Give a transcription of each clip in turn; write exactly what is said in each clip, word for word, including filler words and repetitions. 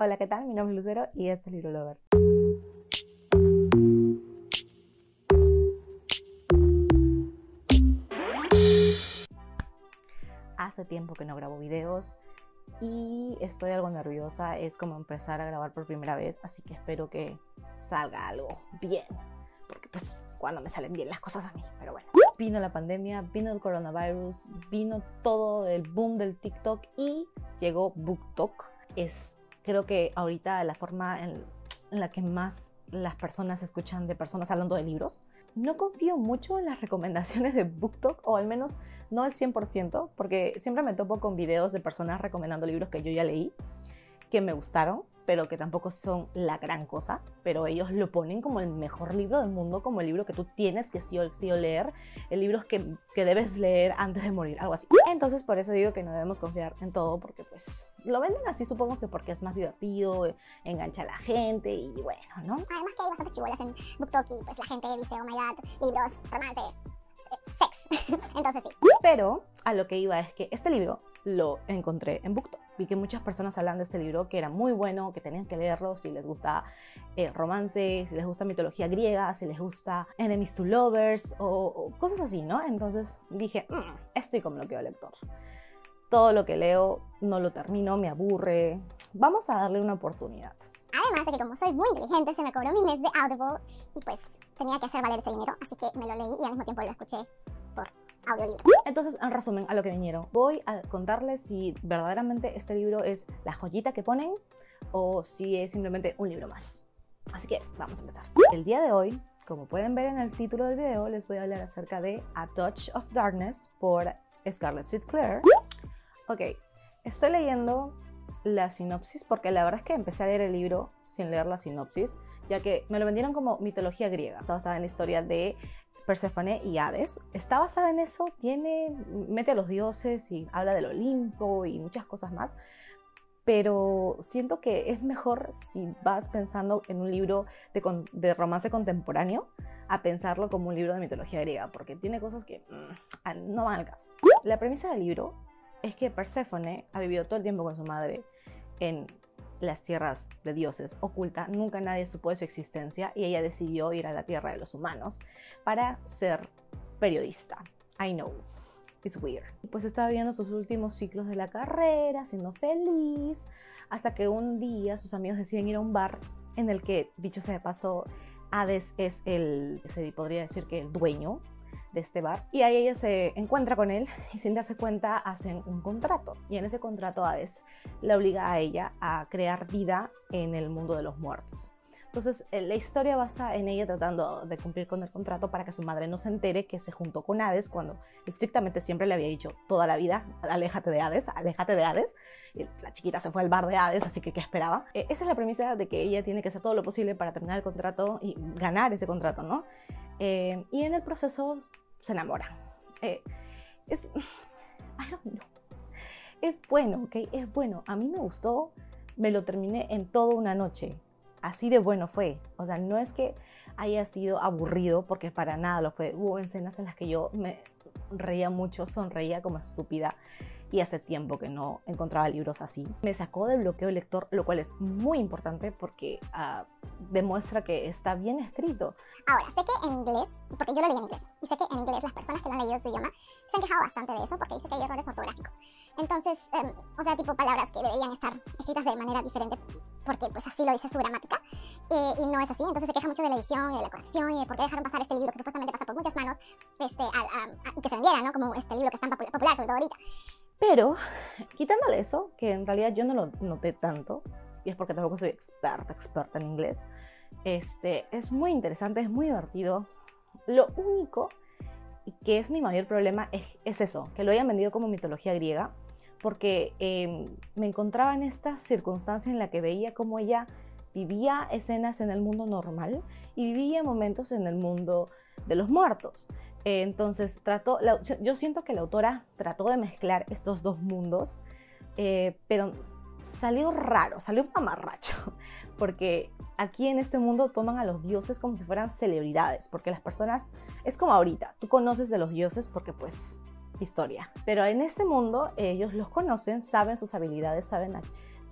Hola, ¿qué tal? Mi nombre es Lucero y este es Libro Lover. Hace tiempo que no grabo videos y estoy algo nerviosa. Es como empezar a grabar por primera vez, así que espero que salga algo bien, porque pues cuando me salen bien las cosas a mí, pero bueno. Vino la pandemia, vino el coronavirus, vino todo el boom del TikTok y llegó BookTok. Es creo que ahorita la forma en, en la que más las personas escuchan de personas hablando de libros. No confío mucho en las recomendaciones de BookTok, o al menos no al cien por ciento, porque siempre me topo con videos de personas recomendando libros que yo ya leí, que me gustaron, pero que tampoco son la gran cosa, pero ellos lo ponen como el mejor libro del mundo, como el libro que tú tienes que sí o sí o leer, el libro que, que debes leer antes de morir, algo así. Entonces por eso digo que no debemos confiar en todo, porque pues lo venden así, supongo que porque es más divertido, engancha a la gente y bueno, ¿no? Además que hay bastantes chibolas en BookTok y pues la gente dice, oh my god, libros, romance, sex. Entonces sí. Pero a lo que iba es que este libro lo encontré en BookTok. Vi que muchas personas hablan de este libro, que era muy bueno, que tenían que leerlo si les gusta eh, romance, si les gusta mitología griega, si les gusta enemies to lovers o, o cosas así, ¿no? Entonces dije, mmm, estoy como lo que lector. Todo lo que leo no lo termino, me aburre. Vamos a darle una oportunidad. Además de que como soy muy inteligente, se me cobró mi mes de Audible y pues tenía que hacer valer ese dinero, así que me lo leí y al mismo tiempo lo escuché por audiolibro. Entonces, en resumen, a lo que vinieron, voy a contarles si verdaderamente este libro es la joyita que ponen o si es simplemente un libro más. Así que vamos a empezar. El día de hoy, como pueden ver en el título del video, les voy a hablar acerca de A Touch of Darkness por Scarlett St. Clair. Ok, estoy leyendo la sinopsis porque la verdad es que empecé a leer el libro sin leer la sinopsis, ya que me lo vendieron como mitología griega. Está basada en la historia de Perséfone y Hades. Está basada en eso, tiene, mete a los dioses y habla del Olimpo y muchas cosas más, pero siento que es mejor si vas pensando en un libro de, de romance contemporáneo a pensarlo como un libro de mitología griega, porque tiene cosas que mmm, no van al caso. La premisa del libro es que Perséfone ha vivido todo el tiempo con su madre en las tierras de dioses, oculta, nunca nadie supo de su existencia y ella decidió ir a la tierra de los humanos para ser periodista. I know, it's weird. Pues estaba viviendo sus últimos ciclos de la carrera, siendo feliz, hasta que un día sus amigos deciden ir a un bar en el que, dicho sea de paso, Hades es el, se podría decir que el dueño de este bar, y ahí ella se encuentra con él y sin darse cuenta hacen un contrato, y en ese contrato Hades la obliga a ella a crear vida en el mundo de los muertos. Entonces la historia basa en ella tratando de cumplir con el contrato para que su madre no se entere que se juntó con Hades, cuando estrictamente siempre le había dicho toda la vida, aléjate de Hades, aléjate de Hades. Y la chiquita se fue al bar de Hades, así que ¿qué esperaba? Eh, esa es la premisa de que ella tiene que hacer todo lo posible para terminar el contrato y ganar ese contrato, ¿no? Eh, y en el proceso se enamoran. Eh, es, I don't know. Es bueno, ¿ok? Es bueno. A mí me gustó, me lo terminé en toda una noche. Así de bueno fue. O sea, no es que haya sido aburrido, porque para nada lo fue. Hubo escenas en las que yo me reía mucho, sonreía como estúpida, y hace tiempo que no encontraba libros así. Me sacó del bloqueo el lector, lo cual es muy importante porque uh, demuestra que está bien escrito. Ahora, sé que en inglés, porque yo lo leí en inglés, y sé que en inglés las personas que lo han leído en su idioma se han quejado bastante de eso porque dice que hay errores ortográficos. Entonces, um, o sea, tipo palabras que deberían estar escritas de manera diferente porque pues así lo dice su gramática, eh, y no es así. Entonces se queja mucho de la edición y de la corrección y de por qué dejaron pasar este libro que supuestamente pasa por muchas manos, este, a, a, a, y que se vendiera, ¿no? Como este libro que es tan popular, popular sobre todo ahorita. Pero, quitándole eso, que en realidad yo no lo noté tanto, y es porque tampoco soy experta, experta en inglés, este, es muy interesante, es muy divertido. Lo único que es mi mayor problema es, es eso, que lo hayan vendido como mitología griega, porque eh, me encontraba en esta circunstancia en la que veía cómo ella vivía escenas en el mundo normal y vivía momentos en el mundo de los muertos. Eh, entonces, trató, la, yo siento que la autora trató de mezclar estos dos mundos, eh, pero salió raro, salió un mamarracho, porque aquí en este mundo toman a los dioses como si fueran celebridades, porque las personas, es como ahorita, tú conoces de los dioses porque pues historia, pero en este mundo ellos los conocen, saben sus habilidades, saben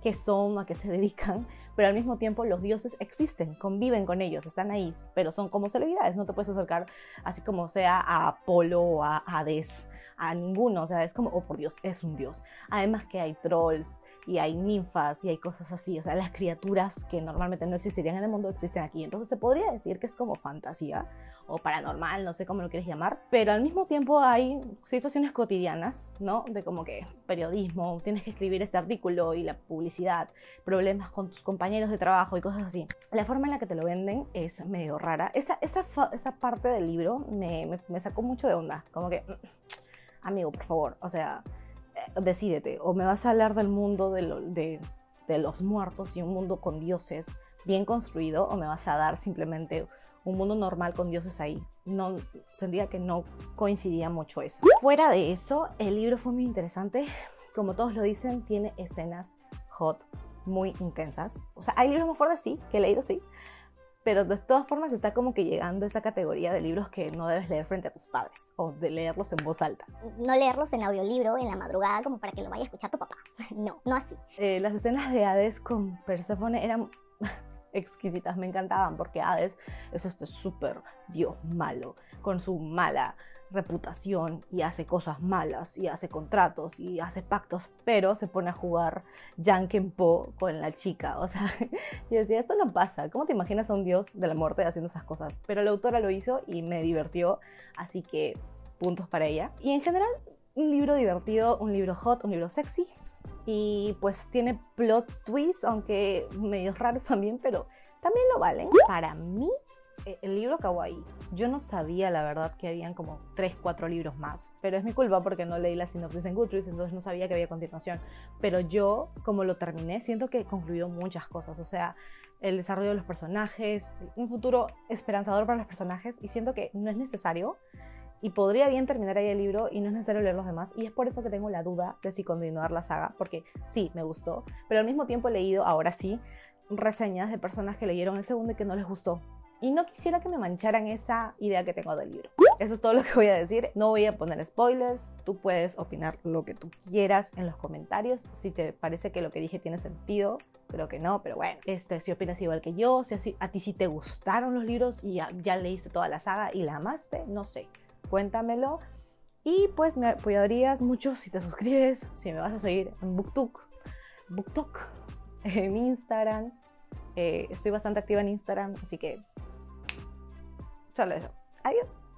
qué son, a qué se dedican, pero al mismo tiempo los dioses existen, conviven con ellos, están ahí, pero son como celebridades, no te puedes acercar así como sea a Apolo o a Hades, a ninguno, o sea, es como, oh por Dios, es un dios. Además que hay trolls y hay ninfas y hay cosas así, o sea, las criaturas que normalmente no existirían en el mundo existen aquí, entonces se podría decir que es como fantasía o paranormal, no sé cómo lo quieres llamar, pero al mismo tiempo hay situaciones cotidianas, ¿no? De como que periodismo, tienes que escribir este artículo y la publicidad, problemas con tus compañeros de trabajo y cosas así. La forma en la que te lo venden es medio rara. Esa, esa, esa parte del libro me, me, me sacó mucho de onda, como que, amigo, por favor, o sea, decídete, o me vas a hablar del mundo de, lo, de, de los muertos y un mundo con dioses bien construido, o me vas a dar simplemente un mundo normal con dioses ahí. No, sentía que no coincidía mucho eso. Fuera de eso, el libro fue muy interesante. Como todos lo dicen, tiene escenas hot muy intensas. O sea, hay libros más fuertes, sí, que he leído, sí. Pero de todas formas está como que llegando a esa categoría de libros que no debes leer frente a tus padres o de leerlos en voz alta. No leerlos en audiolibro en la madrugada como para que lo vaya a escuchar tu papá. No, no así. Eh, las escenas de Hades con Perséfone eran exquisitas, me encantaban porque Hades es este súper dios malo con su mala reputación y hace cosas malas y hace contratos y hace pactos, pero se pone a jugar Jankenpo con la chica. O sea, yo decía, esto no pasa, ¿cómo te imaginas a un dios de la muerte haciendo esas cosas? Pero la autora lo hizo y me divirtió, así que puntos para ella. Y en general, un libro divertido, un libro hot, un libro sexy. Y pues tiene plot twists, aunque medios raros también, pero también lo valen. Para mí, el libro acabó ahí. Yo no sabía, la verdad, que habían como tres, cuatro libros más. Pero es mi culpa porque no leí la sinopsis en Goodreads, entonces no sabía que había continuación. Pero yo, como lo terminé, siento que concluyó muchas cosas. O sea, el desarrollo de los personajes, un futuro esperanzador para los personajes, y siento que no es necesario. Y podría bien terminar ahí el libro y no es necesario leer los demás. Y es por eso que tengo la duda de si continuar la saga, porque sí, me gustó. Pero al mismo tiempo he leído, ahora sí, reseñas de personas que leyeron el segundo y que no les gustó. Y no quisiera que me mancharan esa idea que tengo del libro. Eso es todo lo que voy a decir. No voy a poner spoilers. Tú puedes opinar lo que tú quieras en los comentarios. Si te parece que lo que dije tiene sentido, creo que no, pero bueno. Este, si opinas igual que yo, si así, a ti sí te gustaron los libros y ya, ya leíste toda la saga y la amaste, no sé. Cuéntamelo. Y pues me apoyarías mucho si te suscribes, si me vas a seguir en BookTok, BookTok, en Instagram. Eh, estoy bastante activa en Instagram, así que solo eso. Adiós.